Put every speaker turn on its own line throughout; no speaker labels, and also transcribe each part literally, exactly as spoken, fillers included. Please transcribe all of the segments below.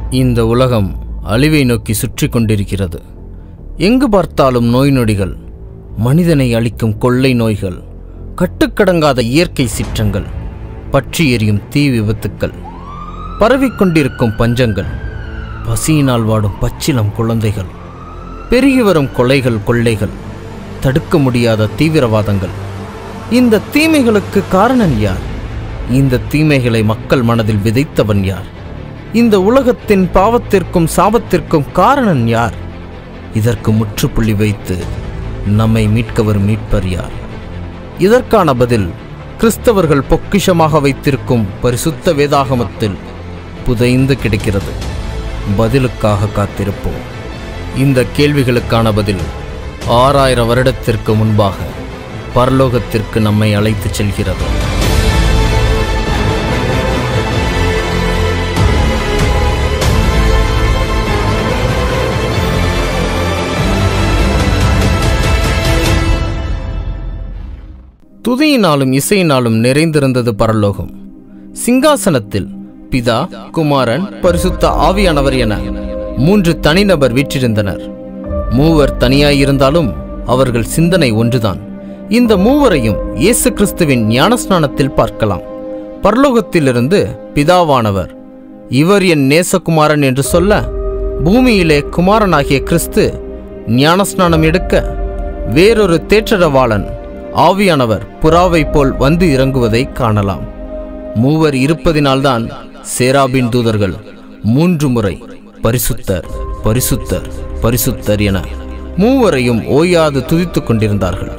இந்த உலகம் அழிவை நோக்கி சுற்றி கொண்டிருக்கிறது. எங்கு பார்த்தாலும் நோய் நொடிகள், மனிதனை அழிக்கும் கொள்ளை நோய்கள், கட்டுக்கடங்காத இயற்கை சீற்றங்கள், பற்றி எரியும் தீ விபத்துக்கள், பரவிக்கொண்டிருக்கும் பஞ்சங்கள், பசியினால் வாடும் பச்சிலம் குழந்தைகள், பெருகி வரும் கொலைகள், கொள்ளைகள், தடுக்க முடியாத தீவிரவாதங்கள். இந்த தீமைகளுக்கு காரணம் யார்? இந்த தீமைகளை மக்கள் மனதில் விதைத்தவன் யார்? இந்த உலகத்தின் பாவத்திற்கும் சாபத்திற்கும் காரணம் யார்? இதற்கு முற்றுப்புள்ளி வைத்து நம்மை மீட்க வரும் மீட்பர் யார்? இதற்கான பதில் கிறிஸ்தவர்கள் பொக்கிஷமாக வைத்திருக்கும் பரிசுத்த வேதாகமத்தில் புதைந்து கிடைக்கிறது. பதிலுக்காக காத்திருப்போம். இந்த கேள்விகளுக்கான பதில் ஆறாயிரம் வருடத்திற்கு முன்பாக பரலோகத்திற்கு நம்மை அழைத்துச் செல்கிறது. துதியினாலும் இசையினாலும் நிறைந்திருந்தது பரலோகம். சிங்காசனத்தில் பிதா, குமாரன், பரிசுத்த ஆவியானவர் என மூன்று தனிநபர் வீற்றிருந்தனர். மூவர் தனியாயிருந்தாலும் அவர்கள் சிந்தனை ஒன்றுதான். இந்த மூவரையும் இயேசு கிறிஸ்துவின் ஞானஸ்நானத்தில் பார்க்கலாம். பரலோகத்திலிருந்து பிதாவானவர் இவர் என் நேசகுமாரன் என்று சொல்ல, பூமியிலே குமாரனாகிய கிறிஸ்து ஞானஸ்நானம் எடுக்க, வேறொரு தேற்றரவாளன் ஆவியானவர் புறாவை போல் வந்து இறங்குவதை காணலாம். மூவர் இருப்பதினால்தான் சேராபின் தூதர்கள் மூன்று முறை பரிசுத்தர், பரிசுத்தர், பரிசுத்தர் என மூவரையும் ஓயாது துதித்துக் கொண்டிருந்தார்கள்.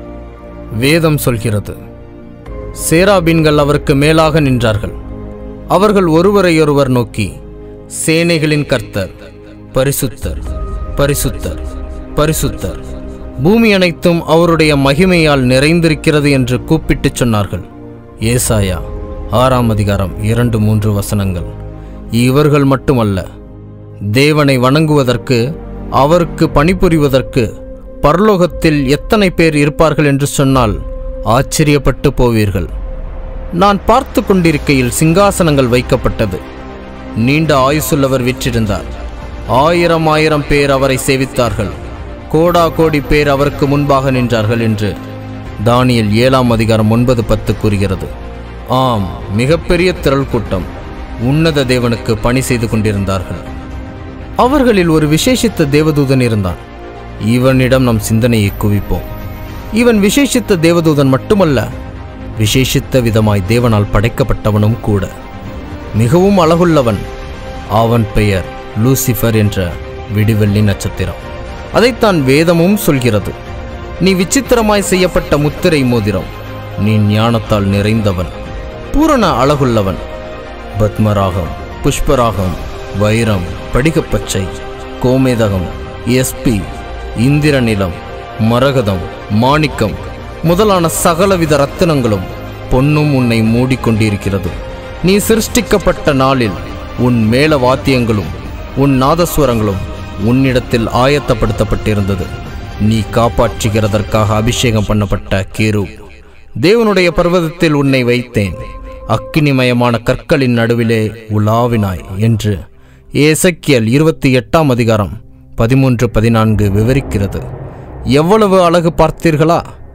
வேதம் சொல்கிறது, சேராபீன்கள் அவருக்கு மேலாக நின்றார்கள். அவர்கள் ஒருவரையொருவர் நோக்கி, சேனைகளின் கர்த்தர், பரிசுத்தர், பரிசுத்தர், பரிசுத்தர், பூமி அனைத்தும் அவருடைய மகிமையால் நிறைந்திருக்கிறது என்று கூப்பிட்டுச் சொன்னார்கள். ஏசாயா ஆறாம் அதிகாரம் இரண்டு மூன்று வசனங்கள். இவர்கள் மட்டுமல்ல, தேவனை வணங்குவதற்கு, அவருக்கு பணிபுரிவதற்கு பரலோகத்தில் எத்தனை பேர் இருப்பார்கள் என்று சொன்னால் ஆச்சரியப்பட்டு போவீர்கள். நான் பார்த்து கொண்டிருக்கையில் சிங்காசனங்கள் வைக்கப்பட்டது. நீண்ட ஆயுசுள்ளவர் வீற்றிருந்தார். ஆயிரம் ஆயிரம் பேர் அவரை சேவித்தார்கள். கோடா கோடி பேர் அவருக்கு முன்பாக நின்றார்கள் என்று தானியேல் ஏழாம் அதிகாரம் ஒன்பது பத்து கூறுகிறது. ஆம், மிகப்பெரிய திரள் கூட்டம் உன்னத தேவனுக்கு பணி செய்து கொண்டிருந்தார்கள். அவர்களில் ஒரு விசேஷித்த தேவதூதன் இருந்தான். இவனிடம் நம் சிந்தனையை குவிப்போம். இவன் விசேஷித்த தேவதூதன் மட்டுமல்ல, விசேஷித்த விதமாய் தேவனால் படைக்கப்பட்டவனும் கூட. மிகவும் அழகுள்ளவன். அவன் பெயர் லூசிஃபர் என்ற விடிவெள்ளி நட்சத்திரம். அதைத்தான் வேதமும் சொல்கிறது. நீ விசித்திரமாய் செய்யப்பட்ட முத்திரை மோதிரம், நீ ஞானத்தால் நிறைந்தவன், பூரண அழகுள்ளவன். பத்மராகம், புஷ்பராகம், வைரம், படிகப்பச்சை, கோமேதகம், எஸ்பி, இந்திரநிலம், மரகதம், மாணிக்கம் முதலான சகலவித ரத்தினங்களும் பொன்னும் உன்னை மூடிக்கொண்டிருக்கிறது. நீ சிருஷ்டிக்கப்பட்ட நாளில் உன் மேல வாத்தியங்களும் உன் நாதஸ்வரங்களும் உன்னிடத்தில் ஆயத்தப்படுத்தப்பட்டிருந்தது. நீ காப்பாற்றுகிறதற்காக அபிஷேகம் பண்ணப்பட்ட கேரூப். தேவனுடைய பர்வதத்தில் உன்னை வைத்தேன், அக்கினிமயமான கற்களின் நடுவிலே உலாவினாய் என்று எசேக்கியேல் இருபத்தி எட்டாம் அதிகாரம் பதிமூன்று பதினான்கு விவரிக்கிறது. எவ்வளவு அழகு பார்த்தீர்களா?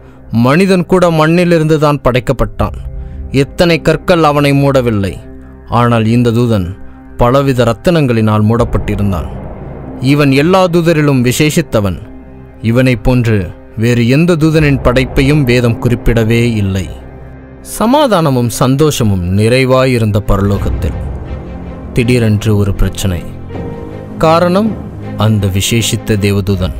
மனிதன் கூட மண்ணிலிருந்து தான் படைக்கப்பட்டான். எத்தனை கற்கள் அவனை மூடவில்லை. ஆனால் இந்த தூதன் பலவித இரத்தினங்களினால் மூடப்பட்டிருந்தான். இவன் எல்லா தூதரிலும் விசேஷித்தவன். இவனைப் போன்று வேறு எந்த தூதனின் படைப்பையும் வேதம் குறிப்பிடவே இல்லை. சமாதானமும் சந்தோஷமும் நிறைவாயிருந்த பரலோகத்தில் திடீரென்று ஒரு பிரச்சனை. காரணம், அந்த விசேஷித்த தேவதூதன்.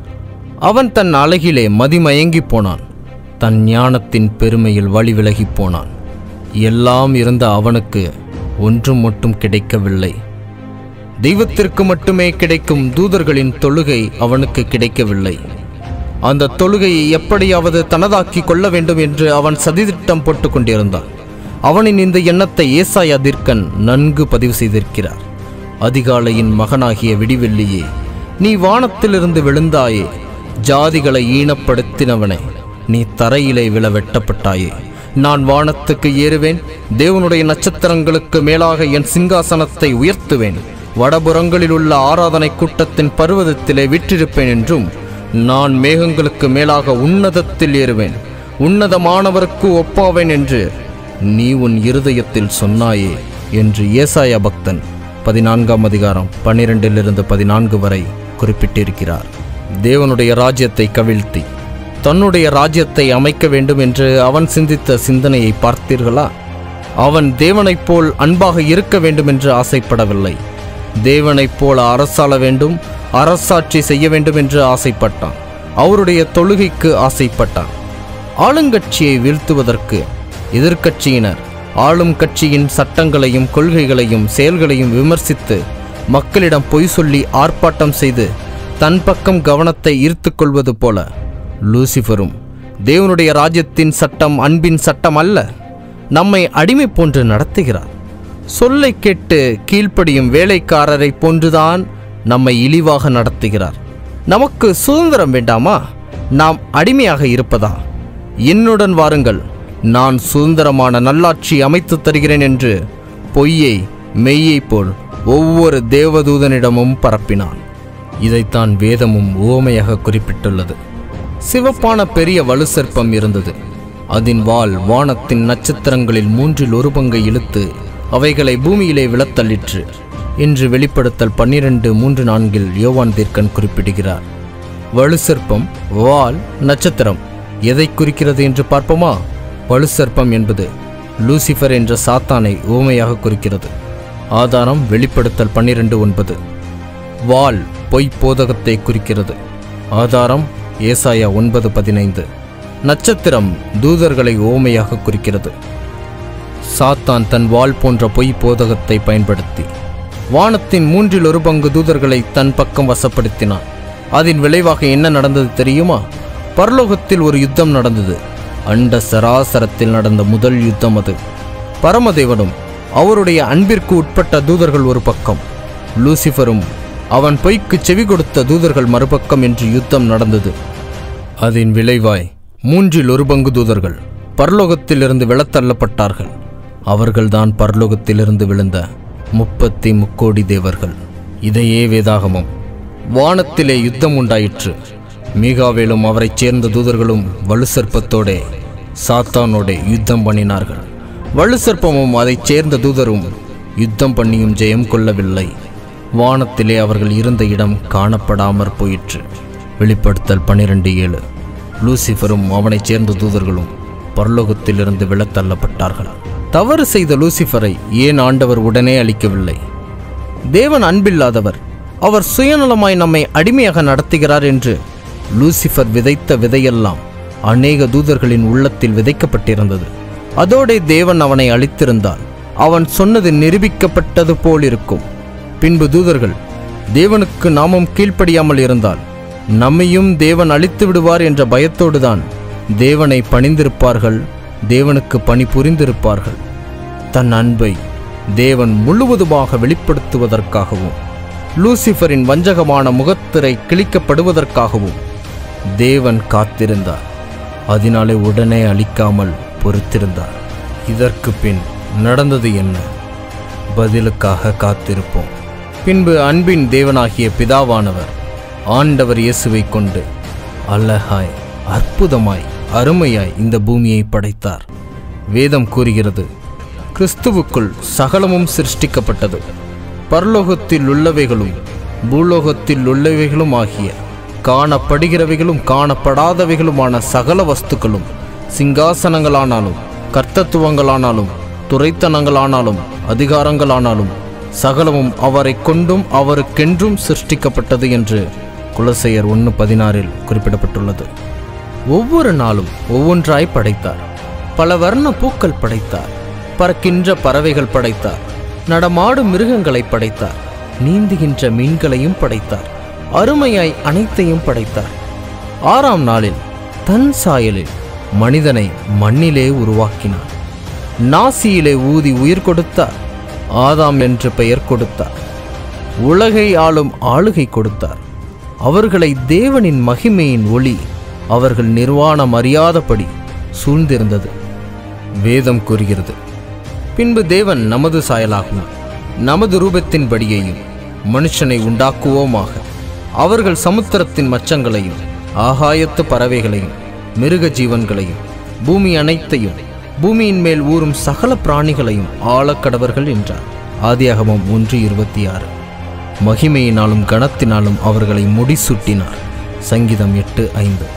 அவன் தன் அழகிலே மதிமயங்கி போனான். தன் ஞானத்தின் பெருமையில் வழி விலகி போனான். எல்லாம் இருந்த அவனுக்கு ஒன்றும் மட்டும் கிடைக்கவில்லை. தெய்வத்திற்கு மட்டுமே கிடைக்கும் தூதர்களின் தொழுகை அவனுக்கு கிடைக்கவில்லை. அந்த தொழுகையை எப்படியாவது தனதாக்கி கொள்ள வேண்டும் என்று அவன் சதித்திட்டம் போட்டு கொண்டிருந்தான். அவனின் இந்த எண்ணத்தை ஏசாயா தீர்க்கன் நன்கு பதிவு செய்திருக்கிறார். அதிகாலையின் மகனாகிய விடிவெள்ளியே, நீ வானத்திலிருந்து விழுந்தாயே, ஜாதிகளை ஈனப்படுத்தினவனே, நீ தரையிலே விழ வெட்டப்பட்டாயே. நான் வானத்துக்கு ஏறுவேன், தேவனுடைய நட்சத்திரங்களுக்கு மேலாக என் சிங்காசனத்தை உயர்த்துவேன். வடபுறங்களில் உள்ள ஆராதனை கூட்டத்தின் பர்வதத்திலே விற்றிருப்பேன் என்றும், நான் மேகங்களுக்கு மேலாக உன்னதத்தில் ஏறுவேன், உன்னதமானவருக்கு ஒப்பாவேன் என்று நீ உன் இருதயத்தில் சொன்னாயே என்று ஏசாயா பக்தன் பதினான்காம் அதிகாரம் பன்னிரெண்டிலிருந்து பதினான்கு வரை குறிப்பிட்டிருக்கிறார். தேவனுடைய ராஜ்யத்தை கவிழ்த்தி தன்னுடைய ராஜ்யத்தை அமைக்க வேண்டும் என்று அவன் சிந்தித்த சிந்தனையை பார்த்தீர்களா? அவன் தேவனைப் போல் அன்பாக இருக்க வேண்டும் என்று ஆசைப்படவில்லை. தேவனைப் போல அரசாள வேண்டும், அரசாட்சி செய்ய வேண்டும் என்று ஆசைப்பட்டான். அவருடைய தொழுகைக்கு ஆசைப்பட்டான். ஆளுங்கட்சியை வீழ்த்துவதற்கு எதிர்க்கட்சியினர் ஆளும் கட்சியின் சட்டங்களையும் கொள்கைகளையும் செயல்களையும் விமர்சித்து மக்களிடம் பொய் சொல்லி ஆர்ப்பாட்டம் செய்து தன் பக்கம் கவனத்தை ஈர்த்து கொள்வது போல லூசிஃபரும் தேவனுடைய ராஜ்யத்தின் சட்டம் அன்பின் சட்டம் அல்ல, நம்மை அடிமை போன்று நடத்துகிறார். சொல்லை கேட்டு கீழ்ப்படியும் வேலைக்காரரை போன்றுதான் நம்மை இழிவாக நடத்துகிறார். நமக்கு சுதந்திரம் வேண்டாமா? நாம் அடிமையாக இருப்பதா? என்னுடன் வாருங்கள், நான் சுதந்திரமான நல்லாட்சி அமைத்து தருகிறேன் என்று பொய்யை மெய்யை போல் ஒவ்வொரு தேவதூதனிடமும் பரப்பினான். இதைத்தான் வேதமும் உவமையாக குறிப்பிட்டுள்ளது. சிவப்பான பெரிய வலு சர்ப்பம் இருந்தது. அதன் வால் வானத்தின் நட்சத்திரங்களில் மூன்றில் ஒரு பங்கை இழுத்து அவைகளை பூமியிலே விழத்தள்ளிற்று என்று வெளிப்படுத்தல் பன்னிரண்டு மூன்று நான்கில் யோவான் தீர்க்கன் குறிப்பிடுகிறார். வலு சர்ப்பம், வால், நட்சத்திரம் எதை குறிக்கிறது என்று பார்ப்போமா? வலு சர்ப்பம் என்பது லூசிஃபர் என்ற சாத்தானை உவமையாக குறிக்கிறது. ஆதாரம் வெளிப்படுத்தல் பன்னிரண்டு ஒன்பது. வால் பொய் போதகத்தை குறிக்கிறது. ஆதாரம் ஏசாயா ஒன்பது பதினைந்து. நட்சத்திரம் தூதர்களை உவமையாக குறிக்கிறது. சாத்தான் தன் வாள் போன்ற பொய் போதகத்தை பயன்படுத்தி வானத்தின் மூன்றில் ஒரு பங்கு தூதர்களை தன் பக்கம் வசப்படுத்தினான். அதன் விளைவாக என்ன நடந்தது தெரியுமா? பரலோகத்தில் ஒரு யுத்தம் நடந்தது. அண்ட சராசரத்தில் நடந்த முதல் யுத்தம் அது. பரமதேவனும் அவருடைய அன்பிற்கு உட்பட்ட தூதர்கள் ஒரு பக்கம், லூசிஃபரும் அவன் பொய்க்கு செவி கொடுத்த தூதர்கள் மறுபக்கம் என்று யுத்தம் நடந்தது. அதன் விளைவாய் மூன்றில் ஒரு பங்கு தூதர்கள் பரலோகத்திலிருந்து விழத்தள்ளப்பட்டார்கள். அவர்கள்தான் பரலோகத்திலிருந்து விழுந்த முப்பத்தி முக்கோடி தேவர்கள். இதையே வேதாகமம். வானத்திலே யுத்தம் உண்டாயிற்று. மீகாவேலும் அவரைச் சேர்ந்த தூதர்களும் வலு சர்ப்பத்தோடே சாத்தானோடே யுத்தம் பண்ணினார்கள். வலு சர்ப்பமும் அதைச் சேர்ந்த தூதரும் யுத்தம் பண்ணியும் ஜெயம் கொள்ளவில்லை. வானத்திலே அவர்கள் இருந்த இடம் காணப்படாமற் போயிற்று. வெளிப்படுத்தல் பன்னிரண்டு ஏழு. லூசிஃபரும் அவனைச் சேர்ந்த தூதர்களும் பரலோகத்திலிருந்து விழத்தள்ளப்பட்டார்கள். தவறு செய்த லூசிஃபரை ஏன் ஆண்டவர் உடனே அழிக்கவில்லை? தேவன் அன்பில்லாதவர், அவர் சுயநலமாய் நம்மை அடிமையாக நடத்துகிறார் என்று லூசிஃபர் விதைத்த விதையெல்லாம் அநேக தூதர்களின் உள்ளத்தில் விதைக்கப்பட்டிருந்தது. அதோடே தேவன் அவனை அழித்திருந்தால் அவன் சொன்னது நிரூபிக்கப்பட்டது போலிருக்கும். பின்பு தூதர்கள் தேவனுக்கு நாமும் கீழ்ப்படியாமல் இருந்தால் நம்மையும் தேவன் அழித்து விடுவார் என்ற பயத்தோடுதான் தேவனை பணிந்திருப்பார்கள், தேவனுக்கு பணி புரிந்திருப்பார்கள். தன் அன்பை தேவன் முழுவதுமாக வெளிப்படுத்துவதற்காகவும் லூசிஃபரின் வஞ்சகமான முகத்திரை கிழிக்கப்படுவதற்காகவும் தேவன் காத்திருந்தார். அதனாலே உடனே அழிக்காமல் பொறுத்திருந்தார். இதற்கு பின் நடந்தது என்ன? பதிலுக்காக காத்திருப்போம். பின்பு அன்பின் தேவனாகிய பிதாவானவர் ஆண்டவர் இயேசுவை கொண்டு அழகாய், அற்புதமாய், அருமையாய் இந்த பூமியை படைத்தார். வேதம் கூறுகிறது, கிறிஸ்துவுக்குள் சகலமும் சிருஷ்டிக்கப்பட்டது. பரலோகத்தில் உள்ளவைகளும் பூலோகத்தில் உள்ளவைகளும் ஆகிய காணப்படுகிறவைகளும் காணப்படாதவைகளுமான சகல வஸ்துக்களும், சிங்காசனங்களானாலும் கர்த்தத்துவங்களானாலும் துரைத்தனங்களானாலும் அதிகாரங்களானாலும் சகலமும் அவரை கொண்டும் அவருக்கென்றும் சிருஷ்டிக்கப்பட்டது என்று குலசையர் ஒன்று பதினாறில் குறிப்பிடப்பட்டுள்ளது. ஒவ்வொரு நாளும் ஒவ்வொன்றாய் படைத்தார். பல வர்ண பூக்கள் படைத்தார். பறக்கின்ற பறவைகள் படைத்தார். நடமாடும் மிருகங்களை படைத்தார். நீந்துகின்ற மீன்களையும் படைத்தார். அருமையாய் அனைத்தையும் படைத்தார். ஆறாம் நாளில் தன் சாயலில் மனிதனை மண்ணிலே உருவாக்கினார். நாசியிலே ஊதி உயிர் கொடுத்தார். ஆதாம் என்று பெயர் கொடுத்தார். உலகை ஆளும் ஆளுகை கொடுத்தார். அவர்களை தேவனின் மகிமையின் ஒளி அவர்கள் நிர்வாணம் அறியாதபடி சூழ்ந்திருந்தது. வேதம் கூறுகிறது, பின்பு தேவன் நமது சாயலாகவும் நமது ரூபத்தின்படியையும் மனுஷனை உண்டாக்குவோமாக. அவர்கள் சமுத்திரத்தின் மச்சங்களையும் ஆகாயத்து பறவைகளையும் மிருக ஜீவன்களையும் பூமி அனைத்தையும் பூமியின் மேல் ஊறும் சகல பிராணிகளையும் ஆளக்கடவர்கள் என்றார். ஆதியாகமம் ஒன்று இருபத்தி ஆறு. மகிமையினாலும் கனத்தினாலும் அவர்களை முடிசூட்டினார். சங்கீதம் எட்டு ஐந்து.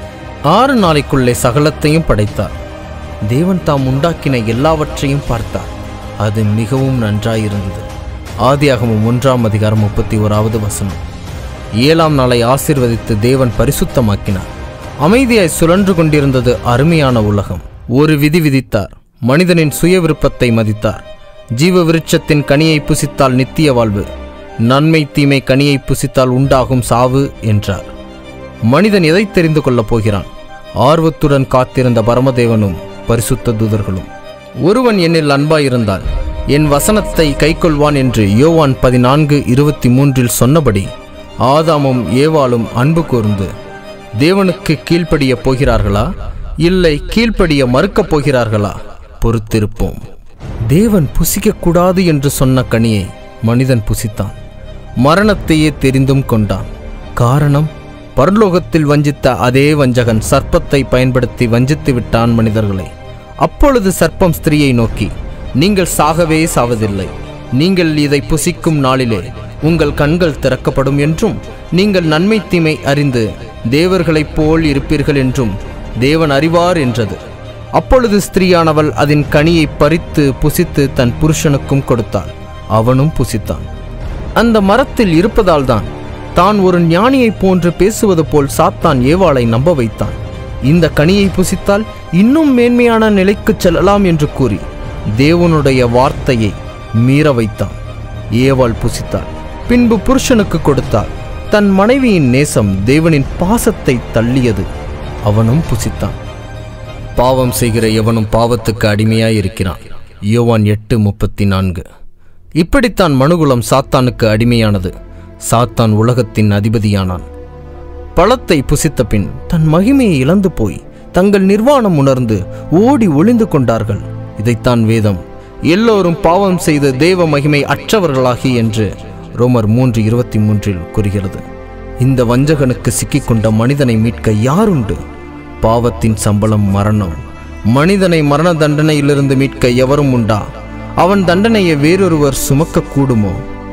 ஆறு நாளைக்குள்ளே சகலத்தையும் படைத்தார். தேவன் தாம் உண்டாக்கின எல்லாவற்றையும் பார்த்தார். அது மிகவும் நன்றாயிருந்தது. ஆதியாகமம் ஒன்றாம் அதிகாரம் முப்பத்தி ஓராவது வசனம். ஏழாம் நாளை ஆசீர்வதித்து தேவன் பரிசுத்தமாக்கினார். அமைதியாய் சுழன்று கொண்டிருந்தது அருமையான உலகம். ஒரு விதி விதித்தார். மனிதனின் சுய விருப்பத்தை மதித்தார். ஜீவ விருட்சத்தின் கனியை புசித்தால் நித்திய வாழ்வு, நன்மை தீமை கனியை புசித்தால் உண்டாகும் சாவு என்றார். மனிதன் எதை தெரிந்து கொள்ளப் போகிறான்? ஆர்வத்துடன் காத்திருந்த பரமதேவனும் பரிசுத்த தூதர்களும். ஒருவன் என்னில் அன்பாயிருந்தால் என் வசனத்தை கைக்கொள்வான் என்று யோவான் பதினான்கு இருபத்தி மூன்றில் சொன்னபடி ஆதாமும் ஏவாளும் அன்பு கூர்ந்து தேவனுக்கு கீழ்ப்படிய போகிறார்களா, இல்லை கீழ்ப்படிய மறுக்கப் போகிறார்களா? பொறுத்திருப்போம். தேவன் புசிக்கக்கூடாது என்று சொன்ன கனியை மனிதன் புசித்தான். மரணத்தையே தெரிந்தும் கொண்டான். காரணம், பரலோகத்தில் வஞ்சித்த அதே வஞ்சகன் சர்ப்பத்தை பயன்படுத்தி வஞ்சித்து விட்டான் மனிதர்களை. அப்பொழுது சர்ப்பம் ஸ்திரீயை நோக்கி, நீங்கள் சாகவே சாவதில்லை. நீங்கள் இதை புசிக்கும் நாளிலே உங்கள் கண்கள் திறக்கப்படும் என்றும் நீங்கள் நன்மை தீமை அறிந்து தேவர்களைப் போல் இருப்பீர்கள் என்றும் தேவன் அறிவார் என்றது. அப்பொழுது ஸ்திரீயானவள் அதன் கனியை பறித்து புசித்து தன் புருஷனுக்கும் கொடுத்தாள். அவனும் புசித்தான். அந்த மரத்தில் இருப்பதால் தான் தான் ஒரு ஞானியைப் போன்று பேசுவது போல் சாத்தான் ஏவாளை நம்ப வைத்தான். இந்த கனியை புசித்தால் இன்னும் மேன்மையான நிலைக்கு செல்லலாம் என்று கூறி தேவனுடைய வார்த்தையை மீற வைத்தான். ஏவாள் புசித்தாள். பின்பு புருஷனுக்கு கொடுத்தாள். தன் மனைவியின் நேசம் தேவனின் பாசத்தை தள்ளியது. அவனும் புசித்தான். பாவம் செய்கிற எவனும் பாவத்துக்கு அடிமையாயிருக்கிறான். யோவான் எட்டு முப்பத்தி நான்கு. இப்படித்தான் மனுகுலம் சாத்தானுக்கு அடிமையானது. சாத்தான் உலகத்தின் அதிபதியானான். பழத்தை புசித்த பின் தன் மகிமையை இழந்து போய் தங்கள் நிர்வாணம் உணர்ந்து ஓடி ஒளிந்து கொண்டார்கள். இதைத்தான் வேதம் எல்லோரும் பாவம் செய்து தேவ மகிமை அற்றவர்களாகி என்று ரோமர் மூன்று இருபத்தி மூன்றில் கூறுகிறது. இந்த வஞ்சகனுக்கு சிக்கிக்கொண்ட மனிதனை மீட்க யாருண்டு? பாவத்தின் சம்பளம் மரணம். மனிதனை மரண தண்டனையிலிருந்து மீட்க எவரும் உண்டா? அவன் தண்டனையை வேறொருவர் சுமக்க கூடுமோ?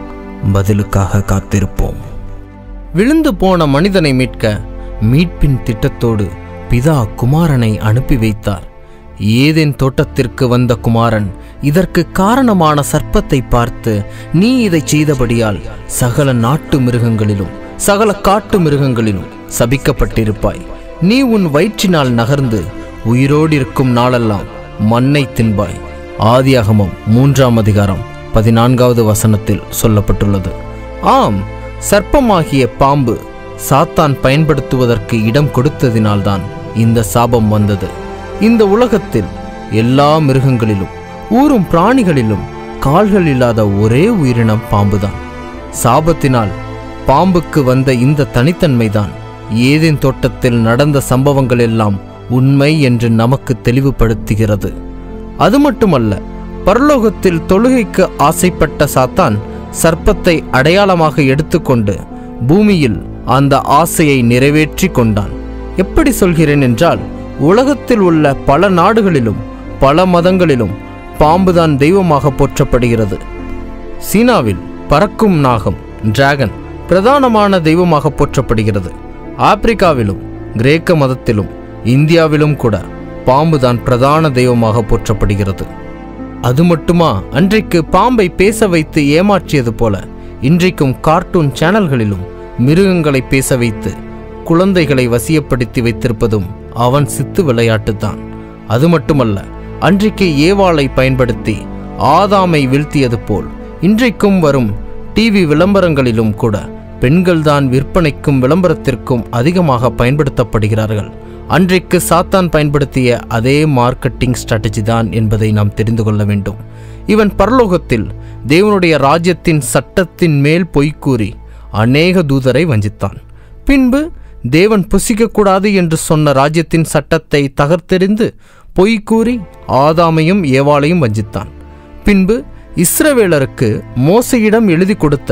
பதிலுக்காக காத்திருப்போம். விழுந்து போன மனிதனை மீட்க மீட்பின் திட்டத்தோடு பிதா குமாரனை அனுப்பி வைத்தார். ஏதேன் தோட்டத்திற்கு வந்த குமாரன் இதற்கு காரணமான சர்ப்பத்தை பார்த்து, நீ இதை செய்தபடியால் சகல நாட்டு மிருகங்களிலும் சகல காட்டு மிருகங்களிலும் சபிக்கப்பட்டிருப்பாய். நீ உன் வயிற்றினால் நகர்ந்து உயிரோடு இருக்கும் நாளெல்லாம் மண்ணை தின்பாய். ஆதியாகமம் மூன்றாம் அதிகாரம் பதினான்காவது வசனத்தில் சொல்லப்பட்டுள்ளது. ஆம், சர்ப்பமாகிய பாம்பு சாத்தான் பயன்படுத்துவதற்கு இடம் கொடுத்ததினால்தான் இந்த சாபம் வந்தது. இந்த உலகத்தில் எல்லா மிருகங்களிலும் ஊரும் பிராணிகளிலும் கால்கள் இல்லாத ஒரே உயிரினம் பாம்புதான். சாபத்தினால் பாம்புக்கு வந்த இந்த தனித்தன்மைதான் ஏதேன் தோட்டத்தில் நடந்த சம்பவங்கள் எல்லாம் உண்மை என்று நமக்கு தெளிவுபடுத்துகிறது. அது மட்டுமல்ல, பரலோகத்தில் தொழுகைக்கு ஆசைப்பட்ட சாத்தான் சர்ப்பத்தை அடையாளமாக எடுத்துக்கொண்டு பூமியில் அந்த ஆசையை நிறைவேற்றி கொண்டான். எப்படி சொல்கிறேன் என்றால், உலகத்தில் உள்ள பல நாடுகளிலும் பல மதங்களிலும் பாம்புதான் தெய்வமாக போற்றப்படுகிறது. சீனாவில் பறக்கும் நாகம் டிராகன் பிரதானமான தெய்வமாக போற்றப்படுகிறது. ஆப்பிரிக்காவிலும் கிரேக்க மதத்திலும் இந்தியாவிலும் கூட பாம்புதான் பிரதான தெய்வமாக போற்றப்படுகிறது. அது மட்டுமா, அன்றைக்கு பாம்பை பேச வைத்து ஏமாற்றியது போல இன்றைக்கும் கார்ட்டூன் சேனல்களிலும் மிருகங்களை பேச வைத்து குழந்தைகளை வசியப்படுத்தி வைத்திருப்பதும் அவன் சித்து விளையாட்டுத்தான். அது மட்டுமல்ல, அன்றைக்கு ஏவாளை பயன்படுத்தி ஆதாமை வீழ்த்தியது போல் இன்றைக்கும் வரும் டிவி விளம்பரங்களிலும் கூட பெண்கள்தான் விற்பனைக்கும் விளம்பரத்திற்கும் அதிகமாக பயன்படுத்தப்படுகிறார்கள். அன்றைக்கு சாத்தான் பயன்படுத்திய அதே மார்க்கெட்டிங் ஸ்ட்ராட்டஜி தான் என்பதை நாம் தெரிந்து கொள்ள வேண்டும். இவன் பரலோகத்தில் தேவனுடைய ராஜ்யத்தின் சட்டத்தின் மேல் பொய்க்கூறி அநேக தூதரை வஞ்சித்தான். பின்பு தேவன் புசிக்கக்கூடாது என்று சொன்ன ராஜ்யத்தின் சட்டத்தை தகர்த்தெறிந்து பொய்க்கூறி ஆதாமையும் ஏவாளையும் வஞ்சித்தான். பின்பு இஸ்ரவேலருக்கு மோசையிடம் எழுதி கொடுத்த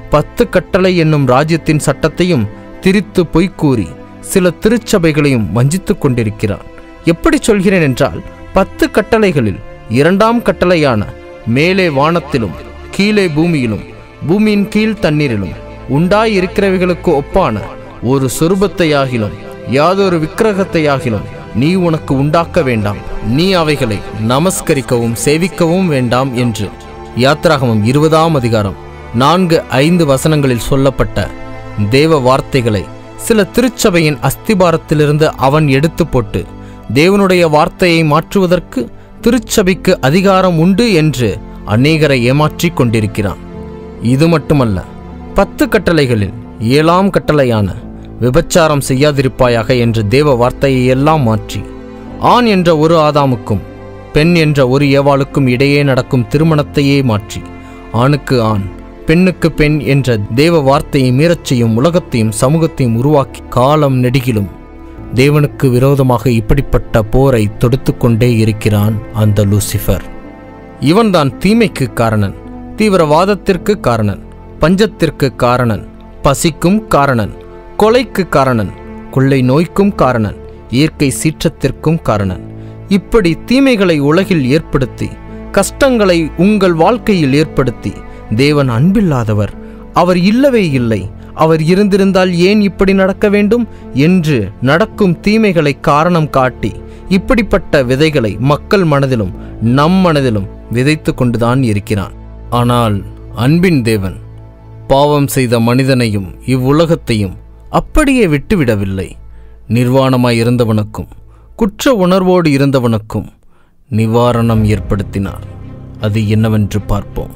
பத்து கட்டளை என்னும் ராஜ்யத்தின் சட்டத்தையும் திரித்து பொய்க்கூறி சில திருச்சபைகளையும் வஞ்சித்துக் கொண்டிருக்கிறான். எப்படி சொல்கிறேன் என்றால், பத்து கட்டளைகளில் இரண்டாம் கட்டளையான மேலே வானத்திலும் கீழே பூமியிலும் பூமியின் கீழ் தண்ணீரிலும் உண்டாயிருக்கிறவைகளுக்கு ஒப்பான ஒரு சொரூபத்தையாகிலும் யாதொரு விக்கிரகத்தையாகிலும் நீ உனக்கு உண்டாக்க வேண்டாம், நீ அவைகளை நமஸ்கரிக்கவும் சேவிக்கவும் வேண்டாம் என்று யாத்திராகமம் இருபதாம் அதிகாரம் நான்கு ஐந்து வசனங்களில் சொல்லப்பட்ட தேவ வார்த்தைகளை சில திருச்சபையின் அஸ்திபாரத்திலிருந்து அவன் எடுத்து போட்டு தேவனுடைய வார்த்தையை மாற்றுவதற்கு திருச்சபைக்கு அதிகாரம் உண்டு என்று அநேகரை ஏமாற்றிக் கொண்டிருக்கிறான். இது மட்டுமல்ல, பத்து கட்டளைகளில் ஏழாம் கட்டளையான விபச்சாரம் செய்யாதிருப்பாயாக என்று தேவ வார்த்தையை எல்லாம் மாற்றி ஆண் என்ற ஒரு ஆதாமுக்கும் பெண் என்ற ஒரு ஏவாளுக்கும் இடையே நடக்கும் திருமணத்தையே மாற்றி ஆணுக்கு ஆண் பெண்ணுக்கு பெண் என்ற தேவ வார்த்தையை மீறச் செய்யும் உலகத்தையும் சமூகத்தையும் உருவாக்கி காலம் நெடுகிலும் தேவனுக்கு விரோதமாக இப்படிப்பட்ட போரை தொடுத்து கொண்டே இருக்கிறான் அந்த லூசிஃபர். இவன்தான் தீமைக்கு காரணன், தீவிரவாதத்திற்கு காரணன், பஞ்சத்திற்கு காரணன், பசிக்கும் காரணன், கொலைக்கு காரணன், கொள்ளை நோய்க்கும் காரணன், இயற்கை சீற்றத்திற்கும் காரணன். இப்படி தீமைகளை உலகில் ஏற்படுத்தி கஷ்டங்களை உங்கள் வாழ்க்கையில் ஏற்படுத்தி தேவன் அன்பில்லாதவர், அவர் இல்லவே இல்லை, அவர் இருந்திருந்தால் ஏன் இப்படி நடக்க வேண்டும் என்று நடக்கும் தீமைகளை காரணம் காட்டி இப்படிப்பட்ட விதைகளை மக்கள் மனதிலும் நம் மனதிலும் விதைத்து கொண்டுதான் இருக்கிறான். ஆனால் அன்பின் தேவன் பாவம் செய்த மனிதனையும் இவ்வுலகத்தையும் அப்படியே விட்டுவிடவில்லை. நிர்வாணமாய் இருந்தவனுக்கும் குற்ற உணர்வோடு இருந்தவனுக்கும் நிவாரணம் ஏற்படுத்தினார். அது என்னவென்று பார்ப்போம்.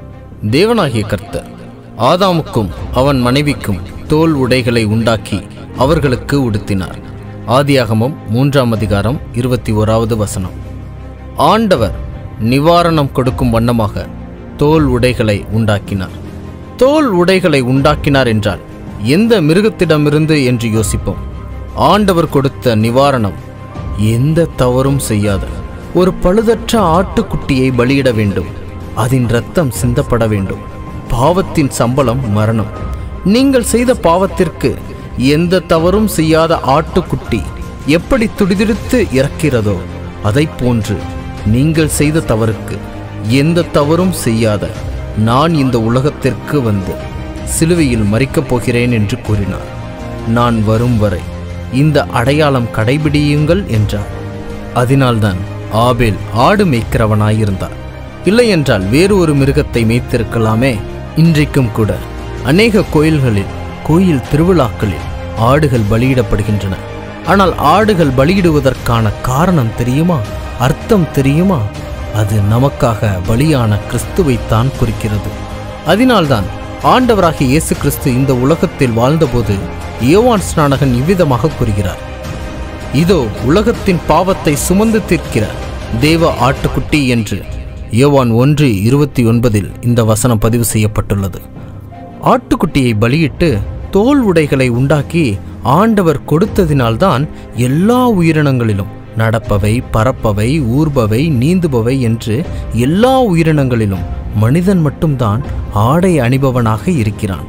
தேவனாகிய கர்த்தர் ஆதாமுக்கும் அவன் மனைவிக்கும் தோல் உடைகளை உண்டாக்கி அவர்களுக்கு உடுத்தினார். ஆதியாகமம் மூன்றாம் அதிகாரம் இருபத்தி ஓராவது வசனம். ஆண்டவர் நிவாரணம் கொடுக்கும் வண்ணமாக தோல் உடைகளை உண்டாக்கினார். தோல் உடைகளை உண்டாக்கினார் என்றால் எந்த மிருகத்திடமிருந்து என்று யோசிப்போம். ஆண்டவர் கொடுத்த நிவாரணம் எந்த தவறும் செய்யாத ஒரு பழுதற்ற ஆட்டுக்குட்டியை பலியிட வேண்டும். அதன் இரத்தம் சிந்தப்பட வேண்டும். பாவத்தின் சம்பளம் மரணம். நீங்கள் செய்த பாவத்திற்கு எந்த தவறும் செய்யாத ஆட்டுக்குட்டி எப்படி துடிதுடித்து இறக்கிறதோ அதை போன்று நீங்கள் செய்த தவறுக்கு எந்த தவறும் செய்யாத நான் இந்த உலகத்திற்கு வந்து சிலுவையில் மரிக்கப் போகிறேன் என்று கூறினார். நான் வரும் வரை இந்த அடையாளம் கடைபிடியுங்கள் என்றார். அதனால்தான் ஆபேல் ஆடு மேய்க்கிறவனாயிருந்தார். இல்லையென்றால் வேறு ஒரு மிருகத்தை மேய்த்திருக்கலாமே. இன்றைக்கும் கூட அநேக கோயில்களில் கோயில் திருவிழாக்களில் ஆடுகள் பலியிடப்படுகின்றன. ஆனால் ஆடுகள் பலியிடுவதற்கான காரணம் தெரியுமா? அர்த்தம் தெரியுமா? அது நமக்காக பலியான கிறிஸ்துவைத்தான் குறிக்கிறது. அதனால்தான் ஆண்டவராகிய இயேசு கிறிஸ்து இந்த உலகத்தில் வாழ்ந்தபோது யோவான் ஸ்நானகன் இவ்விதமாக கூறுகிறார், இதோ உலகத்தின் பாவத்தை சுமந்து தீர்க்கிற தேவ ஆட்டுக்குட்டி என்று. யோவான் ஒன்று இருபத்தி ஒன்பதில் இந்த வசனம் பதிவு செய்யப்பட்டுள்ளது. ஆட்டுக்குட்டியை பலியிட்டு தோல் உடைகளை உண்டாக்கி ஆண்டவர் கொடுத்ததினால்தான் எல்லா உயிரினங்களிலும் நடப்பவை, பறப்பவை, ஊர்பவை, நீந்துபவை என்று எல்லா உயிரினங்களிலும் மனிதன் மட்டும்தான் ஆடை அணிபவனாக இருக்கிறான்.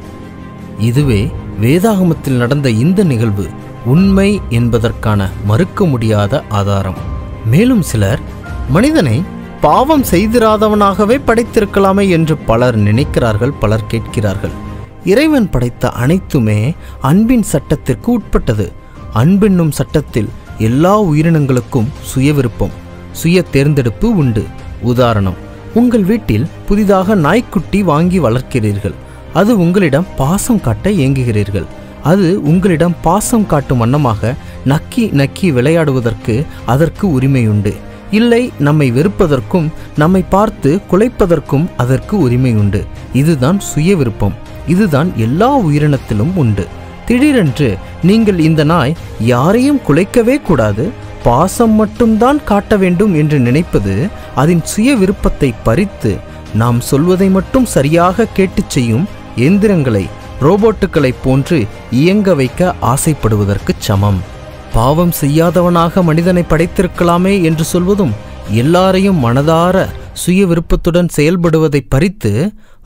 இதுவே வேதாகமத்தில் நடந்த இந்த நிகழ்வு உண்மை என்பதற்கான மறுக்க முடியாத ஆதாரம். மேலும் சிலர் மனிதனை பாவம் செய்திராதவனாகவே படைத்திருக்கலாமே என்று பலர் நினைக்கிறார்கள், பலர் கேட்கிறார்கள். இறைவன் படைத்த அனைத்துமே அன்பின் சட்டத்திற்கு உட்பட்டது. அன்பென்னும் சட்டத்தில் எல்லா உயிரினங்களுக்கும் சுய விருப்பம், சுய தேர்ந்தெடுப்பு உண்டு. உதாரணம், உங்கள் வீட்டில் புதிதாக நாய்க்குட்டி வாங்கி வளர்க்கிறீர்கள். அது உங்களிடம் பாசம் காட்ட ஏங்குகிறீர்கள். அது உங்களிடம் பாசம் காட்டும் வண்ணமாக நக்கி நக்கி விளையாடுவதற்கு அதற்கு உரிமையுண்டு. இல்லை, நம்மை வெறுப்பதற்கும் நம்மை பார்த்து குலைப்பதற்கும் அதற்கு உரிமை உண்டு. இதுதான் சுய விருப்பம். இதுதான் எல்லா உயிரினத்திலும் உண்டு. திடீரென்று நீங்கள் இந்த நாய் யாரையும் குலைக்கவே கூடாது, பாசம் மட்டும்தான் காட்ட வேண்டும் என்று நினைப்பது அதன் சுய விருப்பத்தை பறித்து நாம் சொல்வதை மட்டும் சரியாக கேட்டுச் செய்யும் எந்திரங்களை, ரோபோட்டுகளை போன்று இயங்க வைக்க ஆசைப்படுவதற்கு சமம். பாவம் செய்யாதவனாக மனிதனை படைத்திருக்கலாமே என்று சொல்வதும் எல்லாரையும் மனதார சுய விருப்பத்துடன் செயல்படுவதை பறித்து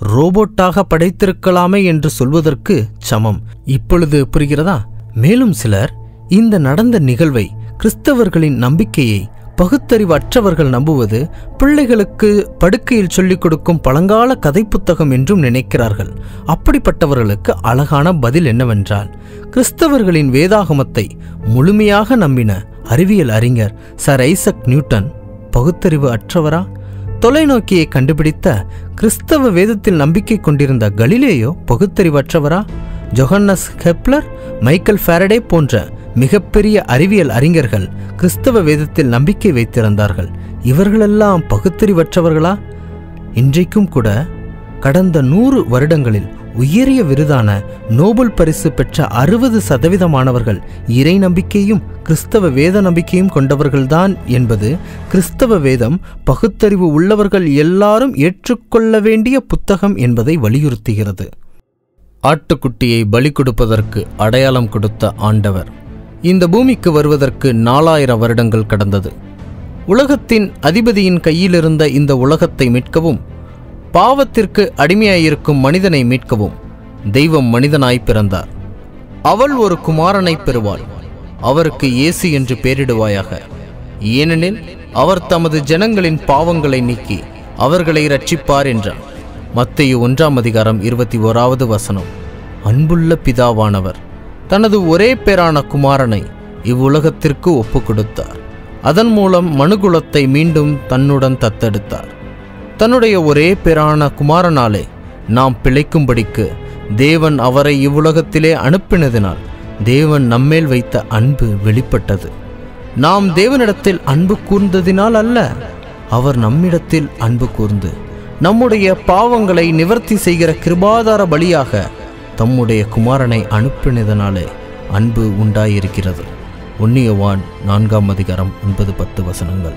ரோபோட்டாக படைத்திருக்கலாமே என்று சொல்வதற்கு சமம். இப்பொழுது புரிகிறதா? மேலும் சிலர் இந்த நடந்த நிகழ்வை கிறிஸ்தவர்களின் நம்பிக்கையை பகுத்தறிவு அற்றவர்கள் நம்புவது பிள்ளைகளுக்கு படுக்கையில் சொல்லிக் கொடுக்கும் பழங்கால கதை புத்தகம் என்றும் நினைக்கிறார்கள். அப்படிப்பட்டவர்களுக்கு அழகான பதில் என்னவென்றால், கிறிஸ்தவர்களின் வேதாகமத்தை முழுமையாக நம்பின அறிவியல் அறிஞர் சர் ஐசக் நியூட்டன் பகுத்தறிவு அற்றவரா? தொலைநோக்கியை கண்டுபிடித்த கிறிஸ்தவ வேதத்தில் நம்பிக்கை கொண்டிருந்த கலிலேயோ பகுத்தறிவற்றவரா? ஜொஹன்னஸ் கெப்லர், மைக்கேல் ஃபாரடே போன்ற மிகப்பெரிய அறிவியல் அறிஞர்கள் கிறிஸ்தவ வேதத்தில் நம்பிக்கை வைத்திருந்தார்கள். இவர்களெல்லாம் பகுத்தறிவற்றவர்களா? இன்றைக்கும் கூட கடந்த நூறு வருடங்களில் உயரிய விருதான நோபல் பரிசு பெற்ற அறுபது சதவீதமானவர்கள் இறை நம்பிக்கையும் கிறிஸ்தவ வேத நம்பிக்கையும் கொண்டவர்கள்தான் என்பது கிறிஸ்தவ வேதம் பகுத்தறிவு உள்ளவர்கள் எல்லாரும் ஏற்றுக்கொள்ள வேண்டிய புத்தகம் என்பதை வலியுறுத்துகிறது. ஆட்டுக்குட்டியை பலி கொடுப்பதற்கு அடையாளம் கொடுத்த ஆண்டவர் இந்த பூமிக்கு வருவதற்கு நாலாயிரம் வருடங்கள் கடந்தது. உலகத்தின் அதிபதியின் கையிலிருந்த இந்த உலகத்தை மீட்கவும், பாவத்திற்கு அடிமையாயிருக்கும் மனிதனை மீட்கவும் தெய்வம் மனிதனாய் பிறந்தார். அவள் ஒரு குமாரனை பெறுவாள், அவருக்கு இயேசு என்று பெயரிடுவாயாக. ஏனெனில் அவர் தமது ஜனங்களின் பாவங்களை நீக்கி அவர்களை இரட்சிப்பார் என்றார். மத்தேயு ஒன்றாம் அதிகாரம் இருபத்தி ஓராவது வசனம். அன்புள்ள பிதாவானவர் தனது ஒரே பேரான குமாரனை இவ்வுலகத்திற்கு ஒப்பு கொடுத்தார். அதன் மூலம் மனுகுலத்தை மீண்டும் தன்னுடன் தத்தெடுத்தார். தன்னுடைய ஒரே பேரான குமாரனாலே நாம் பிழைக்கும்படிக்கு தேவன் அவரை இவ்வுலகத்திலே அனுப்பினதினால் தேவன் நம்மேல் வைத்த அன்பு வெளிப்பட்டது. நாம் தேவனிடத்தில் அன்பு கூர்ந்ததினால் அல்ல, அவர் நம்மிடத்தில் அன்பு கூர்ந்து நம்முடைய பாவங்களை நிவர்த்தி செய்கிற கிருபாதார பலியாக தம்முடைய குமாரனை அனுப்பினதனாலே அன்பு உண்டாயிருக்கிறது. ஒன்று யோவான் நான்காம் அதிகாரம் ஒன்பது பத்து வசனங்கள்.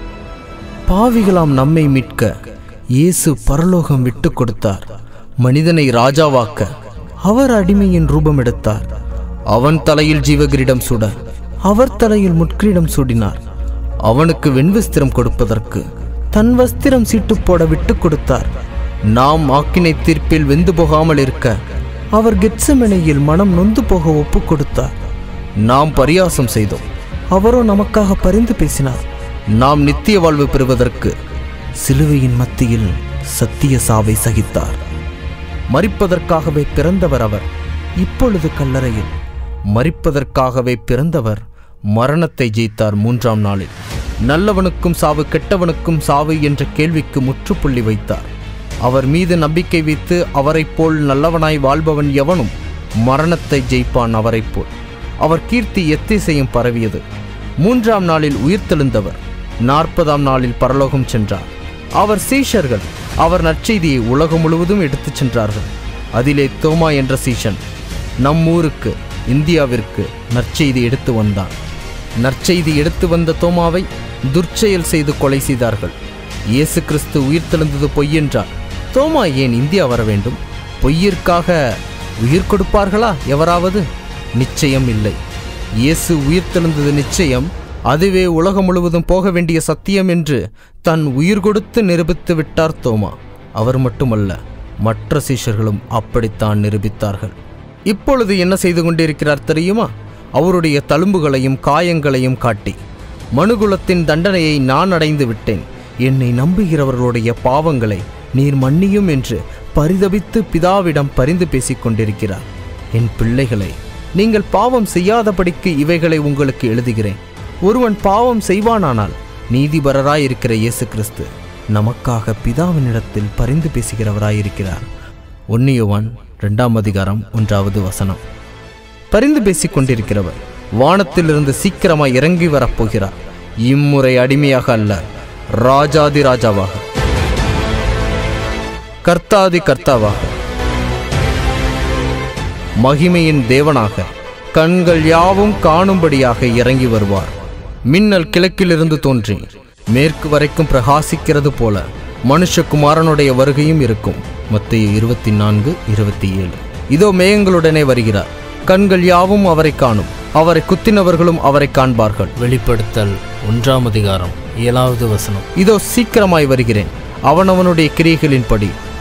பாவிகளாம் நம்மை மீட்க இயேசு பரலோகம் விட்டு கொடுத்தார். மனிதனை ராஜாவாக்க அவர் அடிமையின் ரூபம் எடுத்தார். அவன் தலையில் ஜீவகிரீடம் சூட அவர் தலையில் முட்கிரீடம் சூடினார். அவனுக்கு வெண்வஸ்திரம் கொடுப்பதற்கு தன் வஸ்திரம் சீட்டு போட விட்டு கொடுத்தார். நாம் ஆக்கினை தீர்ப்பில் வெந்து போகாமல் இருக்க அவர் கெத்செமனேயில் மனம் நொந்து போக ஒப்பு கொடுத்தார். நாம் பரியாசம் செய்தோம், அவரோ நமக்காக பரிந்து பேசினார். நாம் நித்திய வாழ்வு பெறுவதற்கு சிலுவையின் மத்தியில் சத்திய சாவை சகித்தார். மரிப்பதற்காகவே பிறந்தவர் அவர். இப்பொழுது கல்லறையில் மரிப்பதற்காகவே பிறந்தவர் மரணத்தை ஜெயித்தார் மூன்றாம் நாளில். நல்லவனுக்கும் சாவு, கெட்டவனுக்கும் சாவு என்ற கேள்விக்கு முற்றுப்புள்ளி வைத்தார். அவர் மீது நம்பிக்கை வைத்து அவரைப் போல் நல்லவனாய் வாழ்பவன் எவனும் மரணத்தை ஜெயிப்பான் அவரைப் போல். அவர் கீர்த்தி எத்திசையும் பரவியது. மூன்றாம் நாளில் உயிர்த்தெழுந்தவர் நாற்பதாம் நாளில் பரலோகம் சென்றார். அவர் சீஷர்கள் அவர் நற்செய்தியை உலகம் முழுவதும் எடுத்துச் சென்றார்கள். அதிலே தோமா என்ற சீஷன் நம் ஊருக்கு, இந்தியாவிற்கு நற்செய்தி எடுத்து வந்தான். நற்செய்தி எடுத்து வந்த தோமாவை துர்ச்செயல் செய்து கொலை செய்தார்கள். இயேசு கிறிஸ்து உயிர்த்தெழுந்தது பொய்யென்றார். தோமா ஏன் இந்தியா வர வேண்டும்? பொய்யிற்காக உயிர் கொடுப்பார்களா எவராவது? நிச்சயம் இல்லை. இயேசு உயிர்த்தெழுந்தது நிச்சயம். அதுவே உலகம் முழுவதும் போக வேண்டிய சத்தியம் என்று தன் உயிர் கொடுத்து நிரூபித்து விட்டார் தோமா. அவர் மட்டுமல்ல, மற்ற சீஷர்களும் அப்படித்தான் நிரூபித்தார்கள். இப்பொழுது என்ன செய்து கொண்டிருக்கிறார் தெரியுமா? அவருடைய தழும்புகளையும் காயங்களையும் காட்டி, மனுகுலத்தின் தண்டனையை நான் அடைந்து விட்டேன், என்னை நம்புகிறவர்களுடைய பாவங்களை நீர் மன்னியும் என்று பரிதபித்து பிதாவிடம் பரிந்து பேசிக் கொண்டிருக்கிறார். என் பிள்ளைகளை, நீங்கள் பாவம் செய்யாதபடிக்கு இவைகளை உங்களுக்கு எழுதுகிறேன். ஒருவன் பாவம் செய்வானானால் நீதிபரராயிருக்கிற இயேசு கிறிஸ்து நமக்காக பிதாவினிடத்தில் பரிந்து பேசுகிறவராயிருக்கிறார். ஒன்று யோவான் இரண்டாம் அதிகாரம் ஒன்றாவது வசனம். பரிந்து பேசிக் கொண்டிருக்கிறவர் வானத்திலிருந்து சீக்கிரமாய் இறங்கி வரப்போகிறார். இம்முறை அடிமையாக அல்ல, ராஜாதி ராஜாவாக, கர்த்தாதி கர்த்தாவாக, மகிமையின் தேவனாக, கண்கள் யாவும் காணும்படியாக இறங்கி வருவார். மின்னல் கிழக்கிலிருந்து தோன்றி மேற்கு வரைக்கும் பிரகாசிக்கிறது போல மனுஷகுமாரனுடைய வருகையும் இருக்கும். மத்தேயு இருபத்தி நான்கு இருபத்தி ஏழு. இதோ மேகங்களுடனே வருகிறார், கண்கள் யாவும் அவரை காணும், அவரை குத்தினவர்களும் அவரை காண்பார்கள். வெளிப்படுத்தல் ஒன்றாம் அதிகாரம் ஏழாவது வசனம். இதோ சீக்கிரமாய் வருகிறேன், அவனவனுடைய கிரியைகளின்படி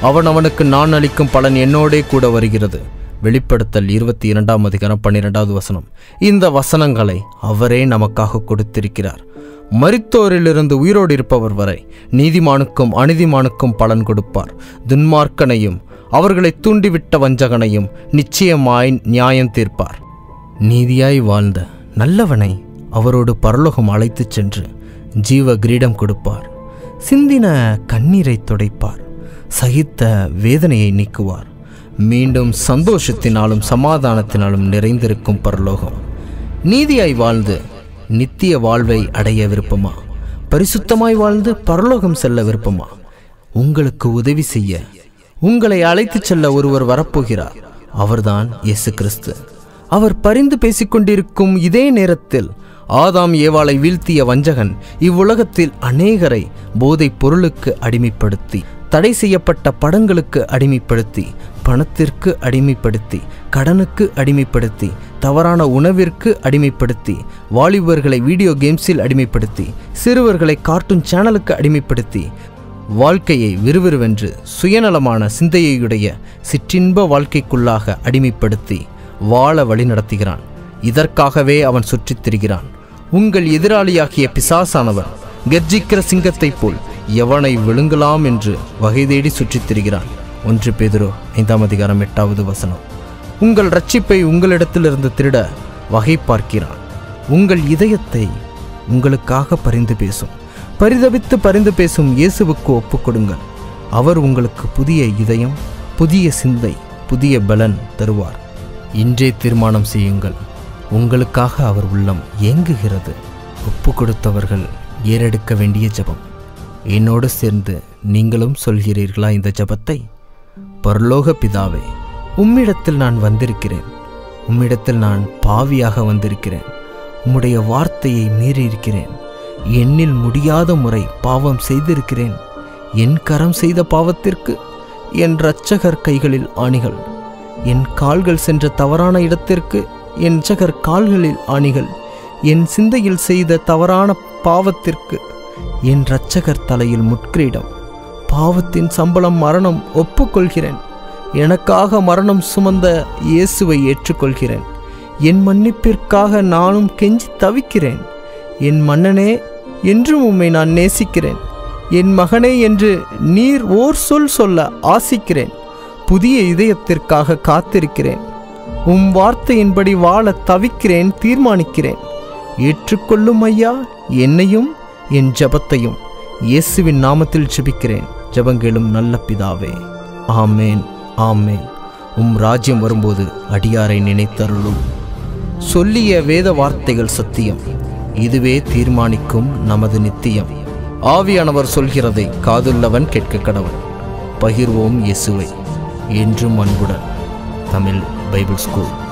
அவன் அவனுக்கு நான் அளிக்கும் பலன் என்னோடே கூட வருகிறது. வெளிப்படுத்தல் இருபத்தி இரண்டாம் அதிகாரம் பன்னிரெண்டாவது வசனம். இந்த வசனங்களை அவரே நமக்காக கொடுத்திருக்கிறார். மரித்தோரிலிருந்து உயிரோடு இருப்பவர் வரை நீதிமானுக்கும் அநீதிமானுக்கும் பலன் கொடுப்பார். துன்மார்க்கனையும் அவர்களை தூண்டிவிட்ட வஞ்சகனையும் நிச்சயமாய் நியாயம் தீர்ப்பார். நீதியாய் வாழ்ந்த நல்லவனை அவரோடு பரலோகம் அழைத்துச் சென்று ஜீவ கிரீடம் கொடுப்பார். சிந்தின கண்ணீரை துடைப்பார். சகித்த வேதனையை நீக்குவார். மீண்டும் சந்தோஷத்தினாலும் சமாதானத்தினாலும் நிறைந்திருக்கும் பரலோகம். நீதியாய் வாழ்ந்து நித்திய வாழ்வை அடைய விருப்பமா? பரிசுத்தமாய் வாழ்ந்து பரலோகம் செல்ல விருப்பமா? உங்களுக்கு உதவி செய்ய உங்களை அழைத்துச் செல்ல ஒருவர் வரப்போகிறார். அவர்தான் இயேசு கிறிஸ்து. அவர் பரிந்து பேசிக்கொண்டிருக்கும் இதே நேரத்தில் ஆதாம் ஏவாளை வீழ்த்திய வஞ்சகன் இவ்வுலகத்தில் அநேகரை போதைப் பொருளுக்கு அடிமைப்படுத்தி, தடை செய்யப்பட்ட படங்களுக்கு அடிமைப்படுத்தி, பணத்திற்கு அடிமைப்படுத்தி, கடனுக்கு அடிமைப்படுத்தி, தவறான உணவிற்கு அடிமைப்படுத்தி, வாலிபர்களை வீடியோ கேம்ஸில் அடிமைப்படுத்தி, சிறுவர்களை கார்ட்டூன் சேனலுக்கு அடிமைப்படுத்தி, வாழ்க்கையை விறுவிறுவென்று சுயநலமான சிந்தையுடைய சிற்றின்ப வாழ்க்கைக்குள்ளாக அடிமைப்படுத்தி வாழ வழி நடத்துகிறான். இதற்காகவே அவன் சுற்றித் திரிகிறான். உங்கள் எதிராளியாகிய பிசாசானவர் கர்ஜிக்கிற சிங்கத்தைப் போல் எவனை விழுங்கலாம் என்று வகை தேடி சுற்றித் திரிகிறான். ஒன்று பேதுரு ஐந்தாம் அதிகாரம் எட்டாவது வசனம். உங்கள் இரட்சிப்பை உங்களிடத்திலிருந்து திருட வகை பார்க்கிறான். உங்கள் இதயத்தை உங்களுக்காக பரிந்து பேசும் பரிதபித்து பரிந்து பேசும் இயேசுவுக்கு ஒப்புக்கொடுங்கள். அவர் உங்களுக்கு புதிய இதயம், புதிய சிந்தை, புதிய பலன் தருவார். இன்றே தீர்மானம் செய்யுங்கள். உங்களுக்காக அவர் உள்ளம் ஏங்குகிறது. ஒப்பு கொடுத்தவர்கள் ஏறெடுக்க வேண்டிய ஜெபம். என்னோடு சேர்ந்து நீங்களும் சொல்கிறீர்களா இந்த ஜெபத்தை? பரலோக பிதாவே, உம்மிடத்தில் நான் வந்திருக்கிறேன். உம்மிடத்தில் நான் பாவியாக வந்திருக்கிறேன். உம்முடைய வார்த்தையை மீறியிருக்கிறேன். எண்ணில் முடியாத முறை பாவம் செய்திருக்கிறேன். என் கரம் செய்த பாவத்திற்கு என் இரட்சகர் கைகளில் ஆணிகள். என் கால்கள் சென்ற தவறான இடத்திற்கு என் இரட்சகர் கால்களில் ஆணிகள். என் சிந்தையில் செய்த தவறான பாவத்திற்கு என் இரட்சகர் தலையில் முட்கிரீடம். பாவத்தின் சம்பளம் மரணம். ஒப்புக்கொள்கிறேன். எனக்காக மரணம் சுமந்த இயேசுவை ஏற்றுக்கொள்கிறேன். என் மன்னிப்பிற்காக நானும் கெஞ்சி தவிக்கிறேன். என் மன்னனே, என்றும் உம்மை நான் நேசிக்கிறேன். என் மகனே என்று நீர் ஓர் சொல் சொல்ல ஆசிக்கிறேன். புதிய இதயத்திற்காக காத்திருக்கிறேன். உம் வார்த்தையின்படி வாழ தவிக்கிறேன், தீர்மானிக்கிறேன். ஏற்றுக்கொள்ளும் ஐயா என்னையும் என் ஜெபத்தையும். இயேசுவின் நாமத்தில் ஜெபிக்கிறேன். ஜெபங்களும் நல்ல பிதாவே. ஆமேன், ஆமேன். உம் ராஜ்யம் வரும்போது அடியாரை நினைத்தருளும். சொல்லிய வேத வார்த்தைகள் சத்தியம். இதுவே தீர்மானிக்கும் நமது நித்தியம். ஆவியானவர் சொல்கிறதை காதுள்ளவன் கேட்க கடவன். பகிர்வோம் இயேசுவை. என்றும் அன்புடன். Tamil Bible school.